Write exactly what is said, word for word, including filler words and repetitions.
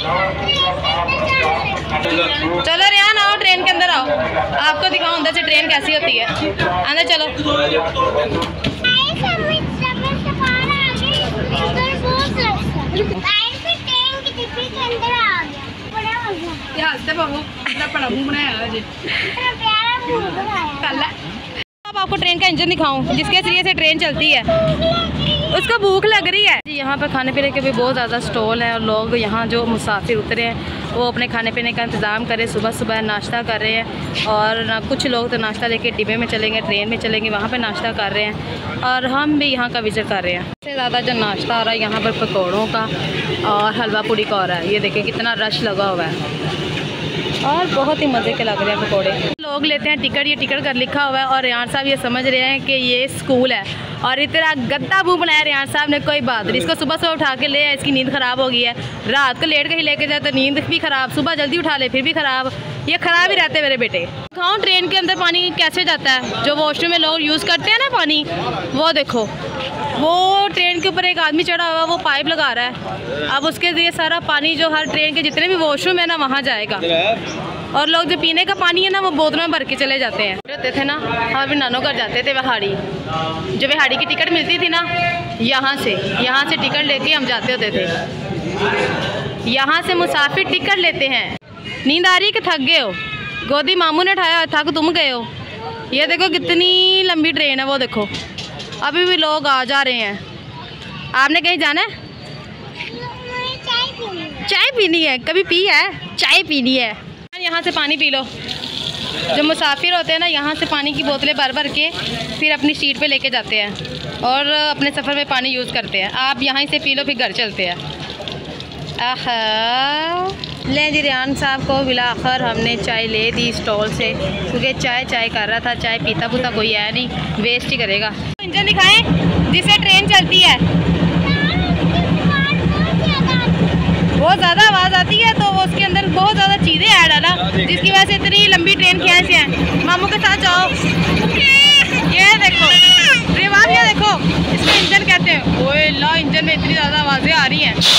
चलो रियान आओ, ट्रेन के अंदर आओ, आपको दिखाओ अंदर से ट्रेन कैसी होती है। अंदर चलो। अब आपको ट्रेन का इंजन दिखाऊं जिसके जरिए से ट्रेन चलती है। उसको भूख लग रही है। यहाँ पर खाने पीने के भी बहुत ज़्यादा स्टॉल हैं और लोग यहाँ जो मुसाफिर उतरे हैं वो अपने खाने पीने का इंतज़ाम करें। सुबह सुबह नाश्ता कर रहे हैं और कुछ लोग तो नाश्ता लेके डिब्बे में चलेंगे, ट्रेन में चलेंगे, वहाँ पे नाश्ता कर रहे हैं और हम भी यहाँ का विज़िट कर रहे हैं। सबसे ज़्यादा जो नाश्ता हो रहा है यहाँ पर पकौड़ों का और हलवा पूड़ी का हो रहा है। ये देखिए कितना रश लगा हुआ है और बहुत ही मज़े के लग रहे हैं पकौड़े। लोग लेते हैं टिकट, ये टिकट कर लिखा हुआ है और रियान साहब ये समझ रहे हैं कि ये स्कूल है और इतना गद्दा मुँह बनाया रियान साहब ने। कोई बात नहीं, इसको सुबह सुबह उठा के ले, इसकी नींद ख़राब हो गई है। रात को लेट के ही लेके जाए तो नींद भी ख़राब, सुबह जल्दी उठा ले फिर भी ख़राब। ये ख़राब ही रहते मेरे बेटे। खाऊँ ट्रेन के अंदर पानी कैसे जाता है, जो वॉशरूम में लोग यूज़ करते हैं ना पानी, वो देखो, वो ट्रेन के ऊपर एक आदमी चढ़ा हुआ, वो पाइप लगा रहा है। अब उसके ज़रिए सारा पानी जो हर ट्रेन के जितने भी वॉशरूम है ना वहाँ जाएगा और लोग जो पीने का पानी है ना वो बोतलों में भर के चले जाते हैं। रहते थे ना, हम अपने नानों घर जाते थे वहाड़ी, जो वहाड़ी की टिकट मिलती थी ना, यहाँ से यहाँ से टिकट लेके हम जाते होते थे। यहाँ से मुसाफिर टिकट लेते हैं। नींद आ रही कि थक गए हो? गोदी मामू ने उठाया, थक तुम गए हो। ये देखो कितनी लंबी ट्रेन है, वो देखो अभी भी लोग आ जा रहे हैं। आपने कहीं जाना है? चाय पीनी है? कभी पी है? चाय पीनी है। यहाँ से पानी पी लो। जो मुसाफिर होते हैं ना, यहाँ से पानी की बोतलें भर भर के फिर अपनी सीट पे लेके जाते हैं और अपने सफ़र में पानी यूज़ करते हैं। आप यहाँ से पी लो फिर घर चलते हैं। आहा, ले जी रियान साहब को बिलाखिर हमने चाय ले दी स्टॉल से, क्योंकि चाय चाय कर रहा था, चाय पीता पुता कोई है नहीं, वेस्ट ही करेगा। इंजन दिखाएं जिससे ट्रेन चलती है। बहुत ज़्यादा आवाज़ आती है तो वो उसके अंदर बहुत ज़्यादा चीज़ें ऐड है ना, जिसकी वजह से इतनी लंबी ट्रेन खींच है। मामू के साथ जाओ। ये देखो रिवाज, ये देखो इसको इंजन कहते हैं। ओए ला, इंजन में इतनी ज़्यादा आवाज़ें आ रही हैं।